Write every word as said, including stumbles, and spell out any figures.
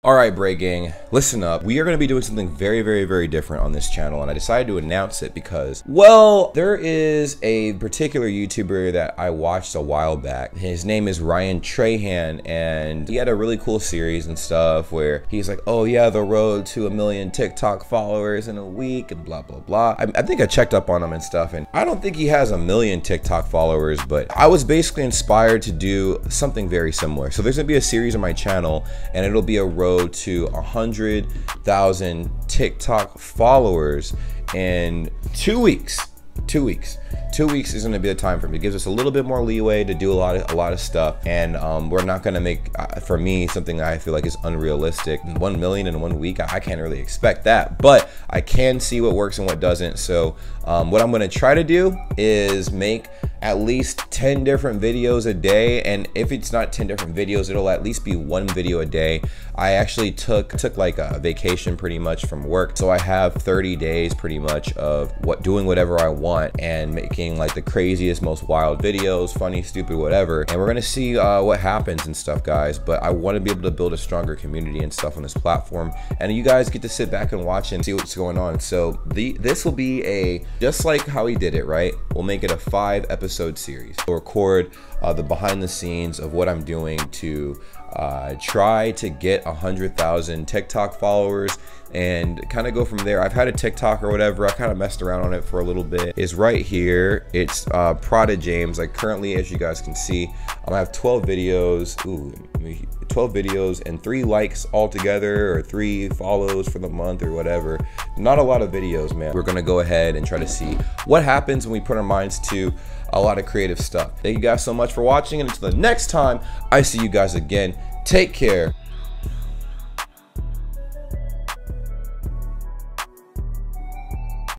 All right, Bray gang, listen up. We are going to be doing something very, very, very different on this channel, and I decided to announce it because, well, there is a particular YouTuber that I watched a while back. His name is Ryan Trahan, and he had a really cool series and stuff where he's like, oh yeah, the road to a million TikTok followers in a week and blah, blah, blah. I, I think I checked up on him and stuff, and I don't think he has a million TikTok followers, but I was basically inspired to do something very similar. So there's going to be a series on my channel, and it'll be a road to one hundred thousand TikTok followers in two weeks. Two weeks. Two weeks is going to be the time for me. It gives us a little bit more leeway to do a lot of a lot of stuff, and um, we're not going to make, uh, for me, something I feel like is unrealistic. One million in one week, I, I can't really expect that, but I can see what works and what doesn't. So um, what I'm going to try to do is make at least ten different videos a day, and if it's not ten different videos, it'll at least be one video a day. I actually took took like a vacation pretty much from work, so I have thirty days pretty much of what doing whatever I want and making like the craziest, most wild videos, funny, stupid, whatever, and we're gonna see uh, what happens and stuff, guys. But I want to be able to build a stronger community and stuff on this platform, and you guys get to sit back and watch and see what's going on. So the this will be a, just like how he did it, right? We'll make it a five episode series. We'll record uh, the behind the scenes of what I'm doing to uh, try to get one hundred thousand TikTok followers and kind of go from there. I've had a TikTok or whatever. I kind of messed around on it for a little bit. It's right here. It's uh, Prada James. Like currently, as you guys can see, um, I have twelve videos. Ooh, twelve videos and three likes altogether, or three follows for the month or whatever. Not a lot of videos, man. We're gonna go ahead and try to see what happens when we put our minds to a lot of creative stuff. Thank you guys so much for watching, and until the next time I see you guys again, take care.